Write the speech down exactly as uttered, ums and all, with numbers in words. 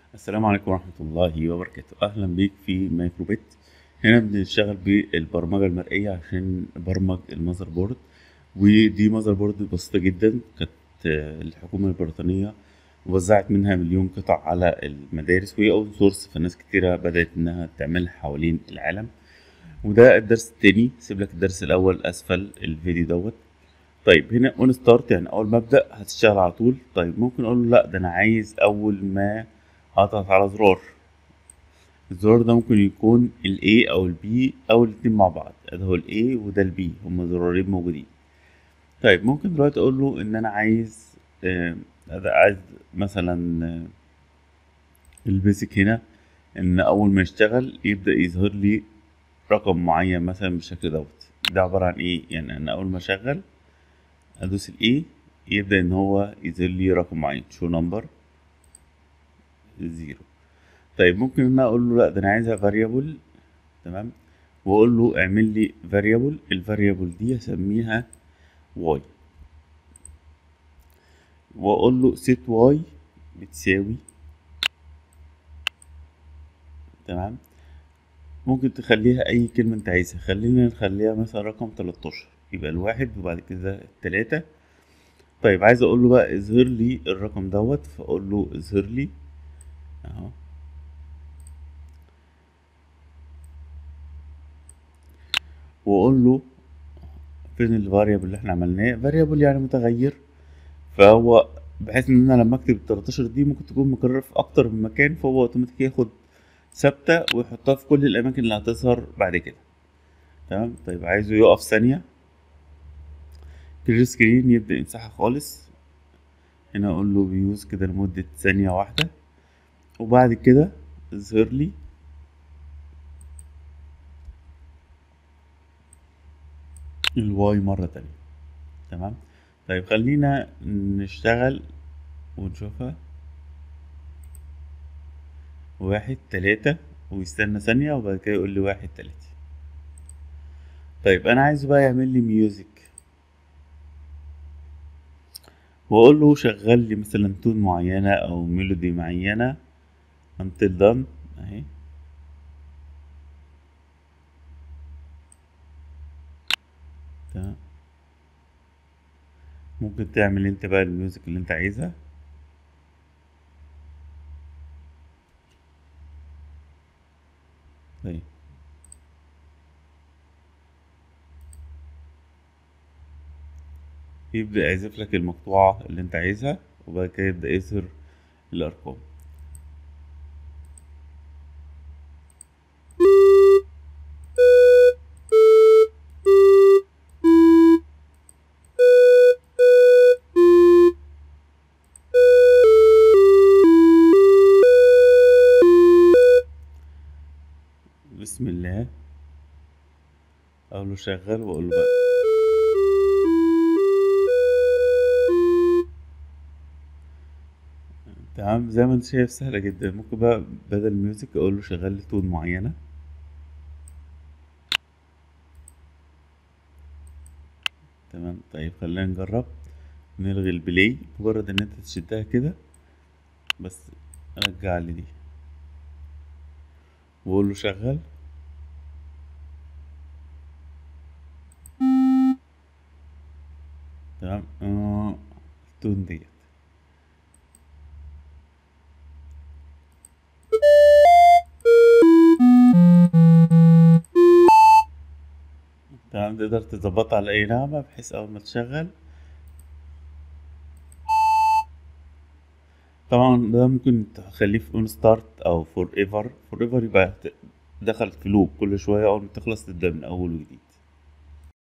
السلام عليكم ورحمة الله وبركاته. أهلا بيك في مايكروبيت. هنا بنشتغل بالبرمجة المرئية عشان نبرمج المذر بورد. ودي مذر بورد بسيطة جدا، كانت آه، الحكومة البريطانية وزعت منها مليون قطع على المدارس، وهي أوبن سورس، فناس كتيرة بدأت إنها تعملها حوالين العالم. وده الدرس التاني، سيب لك الدرس الأول أسفل الفيديو دوت. طيب هنا اون ستارت، يعني اول ما ابدا هتشتغل على طول. طيب ممكن اقول له لا، ده انا عايز اول ما اضغط على زرار. الزرار ده ممكن يكون ال A او ال B او الاتنين مع بعض، ده هو ال A وده ال B، هما زرارين موجودين. طيب ممكن دلوقتي اقول له ان انا عايز آه أنا عايز مثلا آه، البيزك هنا، ان اول ما يشتغل يبدا يظهر لي رقم معين مثلا بالشكل دوت. ده عبارة عن ايه؟ يعني انا اول ما اشغل ادوس ال A يبدأ ان هو يظهر لي رقم معين، شو نمبر زيرو. طيب ممكن ان انا اقول له لا، ده انا عايزها variable. تمام. واقول له اعمل لي variable، الفاريبل دي هسميها y، واقول له set y بتساوي. تمام. ممكن تخليها اي كلمة انت عايزها، خلينا نخليها مثلا رقم تلتاشر، يبقى الواحد وبعد كده التلاتة. طيب عايز اقول له بقى اظهر لي الرقم دوت، فاقول له اظهر لي اهو. واقول له فين الفاريبل اللي احنا عملناه، فاريبل يعني متغير. فهو بحيث ان انا لما اكتب ال تلتاشر دي ممكن تكون مكررة في اكتر من مكان، فهو اوتوماتيك ياخد ثابتة ويحطها في كل الاماكن اللي هتظهر بعد كده. تمام. طيب عايزه يقف ثانية، كلير سكرين يبدأ يمسحها خالص. هنا اقول له بيوز كده لمدة ثانية واحدة، وبعد كده اظهر لي الواي مرة تانية. تمام. طيب خلينا نشتغل ونشوفها. واحد تلاتة، ويستنى ثانية وبعد كده يقول لي واحد تلاتة. طيب انا عايزه بقى يعمل لي ميوزك، واقول له شغل لي مثلا تون معينة او ميلودي معينة until done اهي. تمام. ممكن تعمل انت بقى الميوزك اللي انت عايزها. طيب يبدأ يعزف لك المقطوعة اللي انت عايزها، وبعد كده يبدأ يظهر الأرقام. بسم الله. أقول له شغل، وأقول له بقى. تمام. زي ما انت شايف سهلة جدا. ممكن بقى بدل الميوزك أقول له شغل لي تون معينة. تمام. طيب خلينا نجرب نلغي البلاي، مجرد ان انت تشدها كده بس. رجع لي دي واقول له شغل. تمام. آه. التون ديت. تمام. تقدر تظبطها على اي نغمة بحيث اول ما تشغل. طبعا ده ممكن تخليه في اون ستارت او فور ايفر. فور ايفر يبقى ت- دخل في لوب، كل شوية اول ما تخلص تبدأ من اول وجديد.